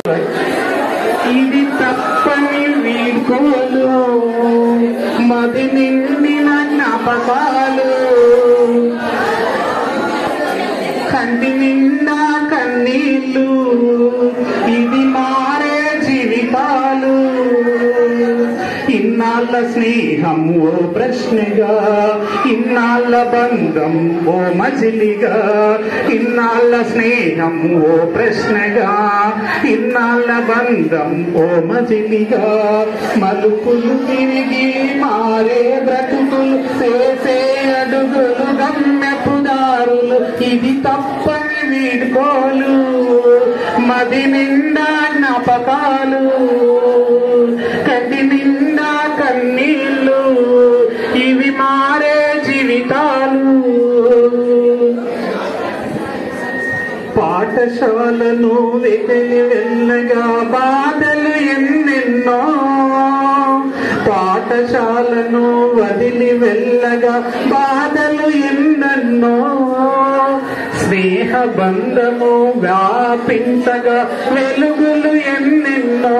ఇది తప్పని వీడ్కోలు, మది నిండిన జ్ఞాపకాలు, కంటి నిండా కన్నీళ్ళు, ఇది మారే జీవితాలు. ఇన్నాళ్ళ స్నేహం ఓ ప్రశ్నగా, ఇన్నాళ్ళ బంధం ఓ మజిలిగా, ఇన్నాళ్ళ స్నేహం ఓ ప్రశ్నగా, ఇన్నాళ్ళ బంధం ఓ మజిలిగా, మలుపులు తిరిగి మారే బ్రతుకులు, చేసే అడుగులు గమ్యపు దారులు. ఇది తప్పని వీడ్కోలు, మది నిండా జ్ఞాపకాలు, కంటి నిండా కన్నీళ్ళు, ఇవి మారే జీవితాలు. పాఠశాలను వదిలి వెళ్ళగా బాధలు ఎన్నెన్నో, పాఠశాలను వదిలి వెళ్ళగా బాధలు ఎన్నెన్నో, స్నేహ బంధము వ్యాపించగా వెలుగులు ఎన్నెన్నో.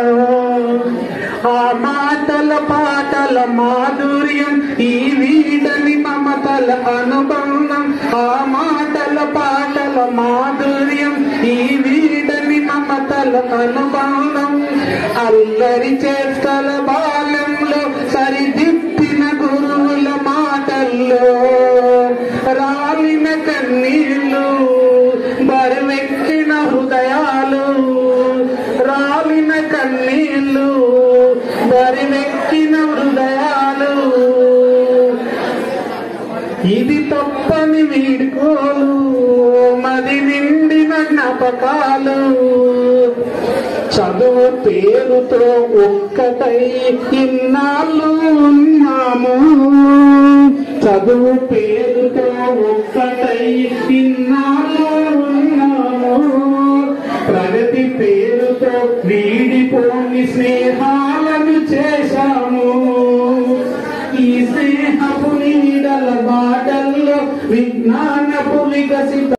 ఆ మాటల పాటల మాధుర్యం, ఈ వీడని మమతల అనుబంధం, ఆ మాటల పాటల మాధుర్యం, ఈ వీడని మమతల అనుబంధం. అల్లరి చేష్టల బాల్యంలో సరిదిద్దిన గురువుల మాటల్లో, రాలిన కన్నీళ్ళు బరువెక్కిన హృదయాలు, రాలిన కన్నీళ్ళు బరువెక్కిన హృదయాలు. ఇది తప్పని వీడ్కోలు, మది నిండిన జ్ఞాపకాలు. చదువు పేరుతో ఒక్కటై ఇన్నాళ్ళు ఉన్నాము, చదువు పేరుతో ఒక్కటై ఇన్నాళ్ళు ఉన్నాము, ప్రగతి పేరుతో వీడిపోని స్నేహాలను చేశాము. ఈ స్నేహపు నీడల బాటల్లో విజ్ఞానపు వికసిత